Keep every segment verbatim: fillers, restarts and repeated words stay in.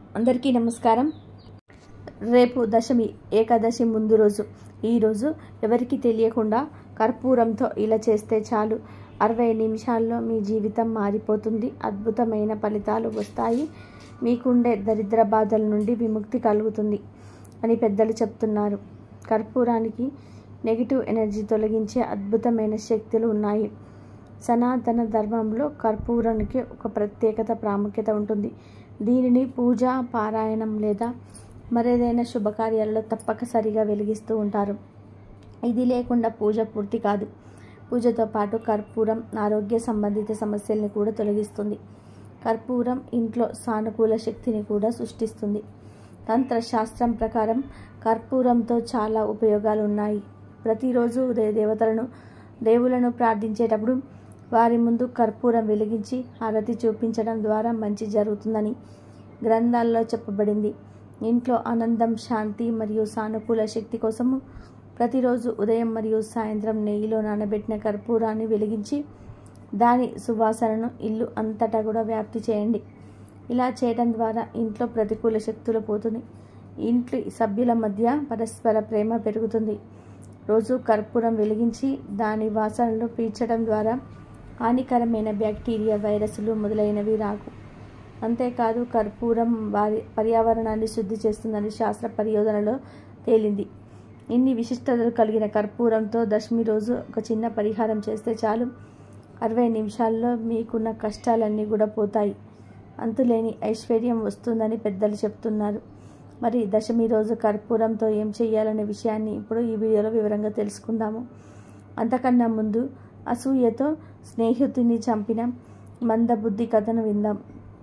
అందరికీ నమస్కారం. రేపు దశమి ఏకాదశి ముందు రోజు. ఈరోజు ఎవరికి తెలియకుండా కర్పూరంతో ఇలా చేస్తే చాలు, అరవై నిమిషాల్లో మీ జీవితం మారిపోతుంది. అద్భుతమైన ఫలితాలు వస్తాయి. మీకుండే దరిద్ర బాధల నుండి విముక్తి కలుగుతుంది అని పెద్దలు చెప్తున్నారు. కర్పూరానికి నెగిటివ్ ఎనర్జీ తొలగించే అద్భుతమైన శక్తులు ఉన్నాయి. సనాతన ధర్మంలో కర్పూరానికి ఒక ప్రత్యేకత ప్రాముఖ్యత ఉంటుంది. దీనిని పూజ, పారాయణం లేదా మరేదైనా శుభకార్యాలలో తప్పకసరిగా వెలిగిస్తూ ఉంటారు. ఇది లేకుండా పూజ పూర్తి కాదు. పూజతో పాటు కర్పూరం ఆరోగ్య సంబంధిత సమస్యల్ని కూడా తొలగిస్తుంది. కర్పూరం ఇంట్లో సానుకూల శక్తిని కూడా సృష్టిస్తుంది. తంత్ర శాస్త్రం ప్రకారం కర్పూరంతో చాలా ఉపయోగాలు ఉన్నాయి. ప్రతిరోజు దేవతలను దేవులను ప్రార్థించేటప్పుడు వారి ముందు కర్పూరం వెలిగించి హారతి చూపించడం ద్వారా మంచి జరుగుతుందని గ్రంథాల్లో చెప్పబడింది. ఇంట్లో ఆనందం, శాంతి మరియు సానుకూల శక్తి కోసము ప్రతిరోజు ఉదయం మరియు సాయంత్రం నెయ్యిలో నానబెట్టిన కర్పూరాన్ని వెలిగించి దాని సువాసనను ఇల్లు అంతటా కూడా వ్యాప్తి చేయండి. ఇలా చేయడం ద్వారా ఇంట్లో ప్రతికూల శక్తులు పోతుంది. ఇంటి సభ్యుల మధ్య పరస్పర ప్రేమ పెరుగుతుంది. రోజు కర్పూరం వెలిగించి దాని వాసనలు పీల్చడం ద్వారా హానికరమైన బ్యాక్టీరియా, వైరస్లు మొదలైనవి రాకు. అంతేకాదు కర్పూరం వారి పర్యావరణాన్ని శుద్ధి చేస్తుందని శాస్త్ర పరిశోధనలో తేలింది. ఇన్ని విశిష్టతలు కలిగిన కర్పూరంతో దశమి రోజు ఒక చిన్న పరిహారం చేస్తే చాలు, అరవై నిమిషాల్లో మీకున్న కష్టాలన్నీ కూడా పోతాయి. అంతులేని ఐశ్వర్యం వస్తుందని పెద్దలు చెప్తున్నారు. మరి దశమి రోజు కర్పూరంతో ఏం చేయాలనే విషయాన్ని ఇప్పుడు ఈ వీడియోలో వివరంగా తెలుసుకుందాము. అంతకన్నా ముందు అసూయతో స్నేహితుని చంపిన మందబుద్ధి కథను విందాం.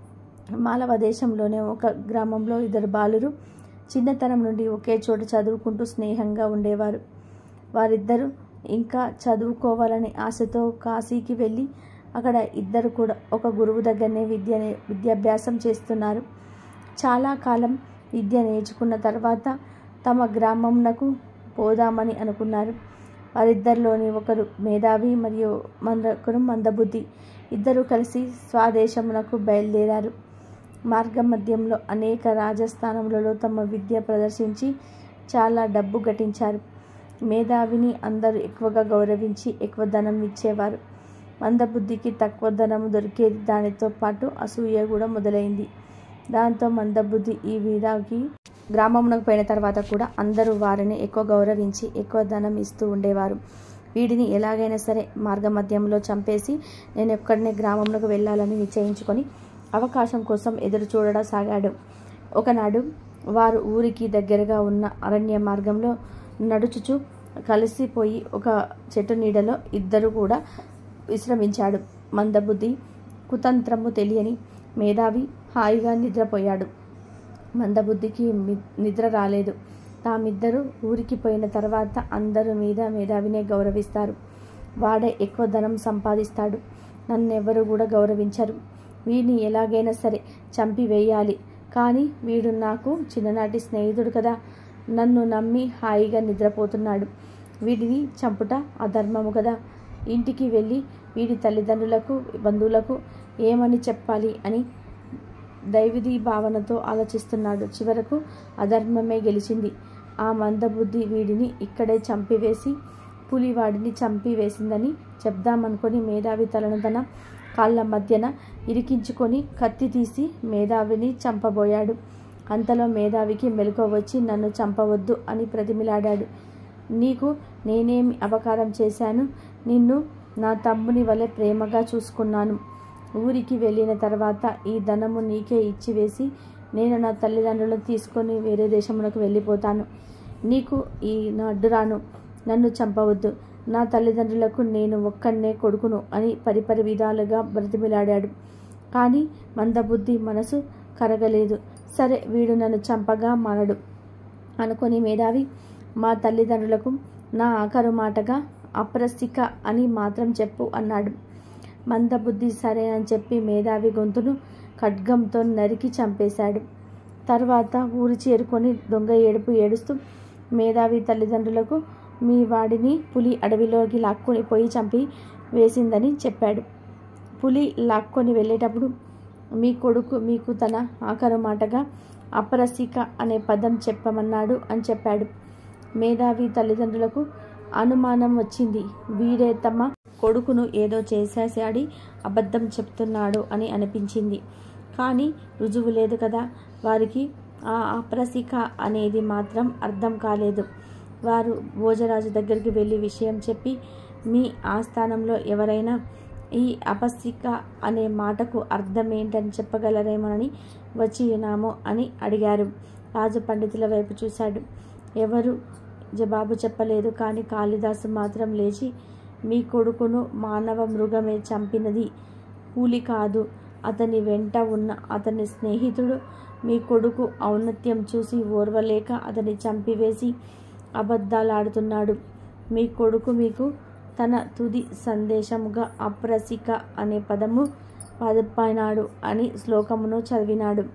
మాలవ దేశంలోనే ఒక గ్రామంలో ఇద్దరు బాలురు చిన్నతనం నుండి ఒకే చోట చదువుకుంటూ స్నేహంగా ఉండేవారు. వారిద్దరూ ఇంకా చదువుకోవాలని ఆశతో కాశీకి వెళ్ళి అక్కడ ఇద్దరు కూడా ఒక గురువు దగ్గరనే విద్య విద్యాభ్యాసం చేస్తున్నారు. చాలా కాలం విద్య నేర్చుకున్న తర్వాత తమ గ్రామంనకు పోదామని అనుకున్నారు. వారిద్దరిలోని ఒకరు మేధావి మరియు మరొకరు మందబుద్ధి. ఇద్దరు కలిసి స్వదేశమునకు బయలుదేరారు. మార్గ మధ్యంలో అనేక రాజస్థానములలో తమ విద్య ప్రదర్శించి చాలా డబ్బు గటించారు. మేధావిని అందరూ ఎక్కువగా గౌరవించి ఎక్కువ ధనం ఇచ్చేవారు. మందబుద్ధికి తక్కువ ధనం దొరికేది. దానితో పాటు అసూయ కూడా మొదలైంది. దాంతో మందబుద్ధి ఈ వీరాకి గ్రామంలోకి పోయిన తర్వాత కూడా అందరూ వారిని ఎక్కువ గౌరవించి ఎక్కువ ధనం ఇస్తూ ఉండేవారు. వీడిని ఎలాగైనా సరే మార్గ మధ్యంలో చంపేసి నేను ఎక్కడనే గ్రామంలోకి వెళ్ళాలని నిశ్చయించుకొని అవకాశం కోసం ఎదురు చూడసాగాడు. ఒకనాడు వారు ఊరికి దగ్గరగా ఉన్న అరణ్య మార్గంలో నడుచుచు కలిసిపోయి ఒక చెట్టు నీడలో ఇద్దరు కూడా విశ్రమించాడు. మందబుద్ధి కుతంత్రము తెలియని మేధావి హాయిగా నిద్రపోయాడు. మందబుద్ధికి నిద్ర రాలేదు. తామిద్దరూ ఊరికి పోయిన తర్వాత అందరూ మీద మేధావినే గౌరవిస్తారు. వాడే ఎక్కువ ధనం సంపాదిస్తాడు. నన్నెవ్వరూ కూడా గౌరవించరు. వీడిని ఎలాగైనా సరే చంపి వేయాలి. కానీ వీడు నాకు చిన్ననాటి స్నేహితుడు కదా, నన్ను నమ్మి హాయిగా నిద్రపోతున్నాడు. వీడిని చంపుట అధర్మము కదా. ఇంటికి వెళ్ళి వీడి తల్లిదండ్రులకు, బంధువులకు ఏమని చెప్పాలి అని దైవిధీ భావనతో ఆలోచిస్తున్నాడు. చివరకు అధర్మమే గెలిచింది. ఆ మందబుద్ధి వీడిని ఇక్కడే చంపివేసి పులి వాడిని చంపి వేసిందని చెప్దామనుకొని మేధావి తలను తన కాళ్ళ మధ్యన ఇరికించుకొని కత్తి తీసి మేధావిని చంపబోయాడు. అంతలో మేధావికి మెలకువ వచ్చి నన్ను చంపవద్దు అని ప్రతిమిలాడాడు. నీకు నేనేమి అపకారం చేశాను? నిన్ను నా తమ్ముని వలె ప్రేమగా చూసుకున్నాను. ఊరికి వెళ్ళిన తర్వాత ఈ ధనము నీకే ఇచ్చివేసి నేను నా తల్లిదండ్రులను తీసుకొని వేరే దేశమునకు వెళ్ళిపోతాను. నీకు ఈ నా అడ్డురాను. నన్ను చంపవద్దు. నా తల్లిదండ్రులకు నేను ఒక్కనే కొడుకును అని పరిపరి విధాలుగా బ్రతిమిలాడాడు. కానీ మందబుద్ధి మనసు కరగలేదు. సరే, వీడు నన్ను చంపగా మానడు అనుకొని మేధావి మా తల్లిదండ్రులకు నా ఆఖరు మాటగా అప్రసిక అని మాత్రం చెప్పు అన్నాడు. మందబుద్ధి సరేనని చెప్పి మేధావి గొంతును ఖడ్గంతో నరికి చంపేశాడు. తర్వాత ఊరి చేరుకొని దొంగ ఏడుపు ఏడుస్తూ మేధావి తల్లిదండ్రులకు మీ వాడిని పులి అడవిలోకి లాక్కొని పోయి చంపి వేసిందని చెప్పాడు. పులి లాక్కొని వెళ్ళేటప్పుడు మీ కొడుకు మీకు తన ఆఖరు మాటగా అపరసిక అనే పదం చెప్పమన్నాడు అని చెప్పాడు. మేధావి తల్లిదండ్రులకు అనుమానం వచ్చింది. వీడే తమ కొడుకును ఏదో చేసేసాడి అబద్ధం చెప్తున్నాడు అని అనిపించింది. కానీ రుజువు లేదు కదా. వారికి ఆ అపరసిక అనేది మాత్రం అర్థం కాలేదు. వారు భోజరాజు దగ్గరికి వెళ్ళి విషయం చెప్పి, మీ ఆస్థానంలో ఎవరైనా ఈ అపసిక అనే మాటకు అర్థం ఏంటని చెప్పగలరేమోనని వచ్చి ఉన్నాము అని అడిగారు. రాజు పండితుల వైపు చూశాడు. ఎవరు జవాబు చెప్పలేదు. కానీ కాళిదాసు మాత్రం లేచి, మీ కొడుకును మానవ మృగమే చంపినది, కూలి కాదు. అతని వెంట ఉన్న అతని స్నేహితుడు మీ కొడుకు ఔన్నత్యం చూసి ఓర్వలేక అతన్ని చంపివేసి అబద్ధాలాడుతున్నాడు. మీ కొడుకు మీకు తన తుది సందేశముగా అప్రసిక అనే పదము పదపైనాడు అని శ్లోకమును చదివినాడు.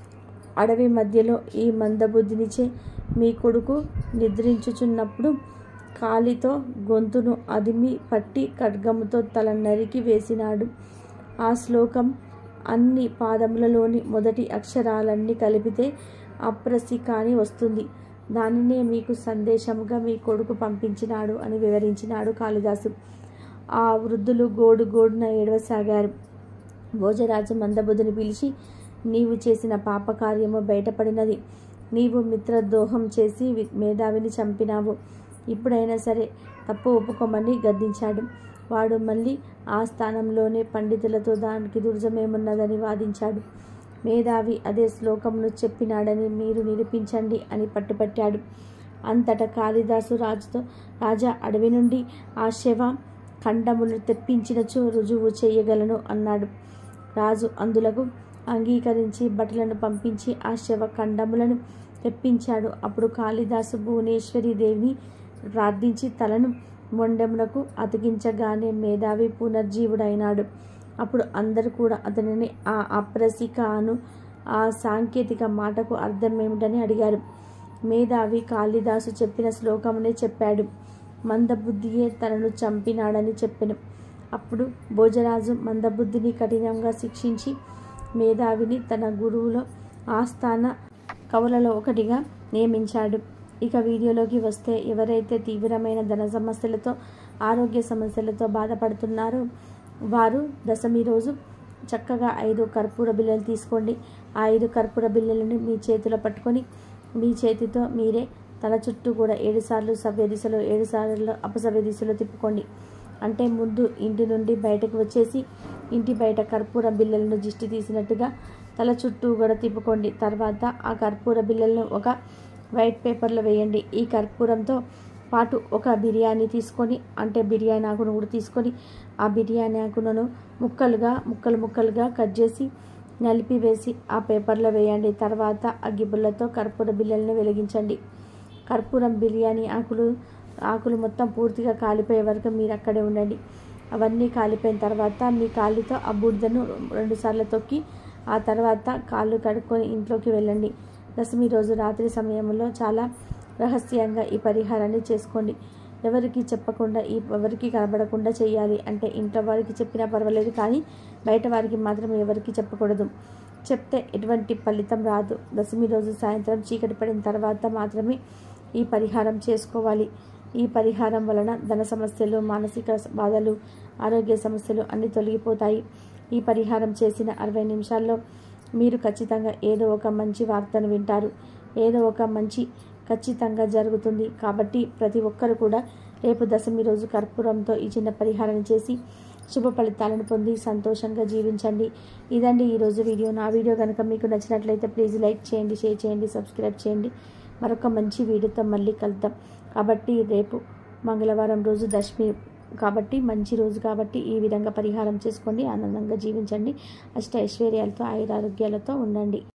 అడవి మధ్యలో ఈ మందబుద్ధినిచే మీ కొడుకు నిద్రించుచున్నప్పుడు కాలితో గొంతును అదిమి పట్టి ఖడ్గముతో తల నరికి వేసినాడు. ఆ శ్లోకం అన్ని పాదములలోని మొదటి అక్షరాలన్నీ కలిపితే అప్రసిక అని వస్తుంది. దానినే మీకు సందేశముగా మీ కొడుకు పంపించినాడు అని వివరించినాడు కాళిదాసు. ఆ వృద్ధులు గోడు గోడున ఏడవసాగారు. భోజరాజు మందబుద్ధిని పిలిచి, నీవు చేసిన పాపకార్యము బయటపడినది. నీవు మిత్రద్రోహం చేసి మేధావిని చంపినావు. ఇప్పుడైనా సరే తప్పు ఒప్పుకోమని గద్దించాడు. వాడు మళ్ళీ ఆ స్థానంలోనే పండితులతో దానికి దుర్జమేమున్నదని వాదించాడు. మేధావి అదే శ్లోకమును చెప్పినాడని మీరు నిరూపించండి అని పట్టుపట్టాడు. అంతటా కాళిదాసు రాజుతో, రాజా, అడవి నుండి ఆ శవ ఖండములు తెప్పించినచో రుజువు చేయగలను అన్నాడు. రాజు అందులకు అంగీకరించి భటులను పంపించి ఆ శవ ఖండములను తెప్పించాడు. అప్పుడు కాళిదాసు భువనేశ్వరి దేవిని ప్రార్థించి తలను మొండెమునకు అతికించగానే మేధావి పునర్జీవుడైనాడు. అప్పుడు అందరూ కూడా అతనిని ఆ అప్రసిక అను ఆ సాంకేతిక మాటకు అర్థమేమిటని అడిగారు. మేధావి కాళిదాసు చెప్పిన శ్లోకమునే చెప్పాడు. మందబుద్ధియే తనను చంపినాడని చెప్పెను. అప్పుడు భోజరాజు మందబుద్ధిని కఠినంగా శిక్షించి మేధావిని తన గురువులో ఆస్థాన కవులలో ఒకటిగా నియమించాడు. ఇక వీడియోలోకి వస్తే, ఎవరైతే తీవ్రమైన ధన సమస్యలతో ఆరోగ్య సమస్యలతో బాధపడుతున్నారో వారు దశమి రోజు చక్కగా ఐదు కర్పూర బిళ్ళలు తీసుకోండి. ఆ ఐదు కర్పూర బిళ్ళలను మీ చేతిలో పట్టుకొని మీ చేతితో మీరే తల చుట్టూ కూడా ఏడు సార్లు సవ్య దిశలో ఏడు సార్లు అపసవ్య దిశలో తిప్పుకోండి. అంటే ముందు ఇంటి నుండి బయటకు వచ్చేసి ఇంటి బయట కర్పూర బిళ్ళలను దిష్టి తీసినట్టుగా తల చుట్టూ కూడా తిప్పుకోండి. తర్వాత ఆ కర్పూర బిళ్ళలను ఒక వైట్ పేపర్లో వేయండి. ఈ కర్పూరంతో పాటు ఒక బిర్యానీ తీసుకొని, అంటే బిర్యానీ ఆకును కూడా తీసుకొని ఆ బిర్యానీ ఆకులను ముక్కలుగా ముక్కలు ముక్కలుగా కట్ చేసి నలిపివేసి ఆ పేపర్లో వేయండి. తర్వాత అగ్గిపుల్లతో కర్పూర బిళ్ళలను వెలిగించండి. కర్పూరం బిర్యానీ ఆకులు ఆకులు మొత్తం పూర్తిగా కాలిపోయే వరకు మీరు అక్కడే ఉండండి. అవన్నీ కాలిపోయిన తర్వాత మీ కాళ్ళతో ఆ బూడిదను రెండుసార్లు తొక్కి ఆ తర్వాత కాళ్ళు కడుక్కొని ఇంట్లోకి వెళ్ళండి. దశమి రోజు రాత్రి సమయంలో చాలా రహస్యంగా ఈ పరిహారాన్ని చేసుకోండి. ఎవరికి చెప్పకుండా, ఈ ఎవరికి కనబడకుండా చేయాలి. అంటే ఇంట్లో వారికి చెప్పినా పర్వాలేదు, కానీ బయట వారికి మాత్రం ఎవరికి చెప్పకూడదు. చెప్తే ఎటువంటి ఫలితం రాదు. దశమి రోజు సాయంత్రం చీకటి పడిన తర్వాత మాత్రమే ఈ పరిహారం చేసుకోవాలి. ఈ పరిహారం వలన ధన సమస్యలు, మానసిక బాధలు, ఆరోగ్య సమస్యలు అన్నీ తొలగిపోతాయి. ఈ పరిహారం చేసిన అరవై నిమిషాల్లో మీరు ఖచ్చితంగా ఏదో ఒక మంచి వార్తను వింటారు. ఏదో ఒక మంచి ఖచ్చితంగా జరుగుతుంది. కాబట్టి ప్రతి ఒక్కరు కూడా రేపు దశమి రోజు కర్పూరంతో ఈ చిన్న పరిహారాన్ని చేసి శుభ ఫలితాలను పొంది సంతోషంగా జీవించండి. ఇదండి ఈరోజు వీడియో. నా వీడియో కనుక మీకు నచ్చినట్లయితే ప్లీజ్ లైక్ చేయండి, షేర్ చేయండి, సబ్స్క్రైబ్ చేయండి. మరొక మంచి వీడియోతో మళ్ళీ కలుద్దాం. కాబట్టి రేపు మంగళవారం రోజు దశమి కాబట్టి మంచి రోజు కాబట్టి ఈ విధంగా పరిహారం చేసుకోండి. ఆనందంగా జీవించండి. అష్ట ఐశ్వర్యాలతో ఆయురారోగ్యాలతో ఉండండి.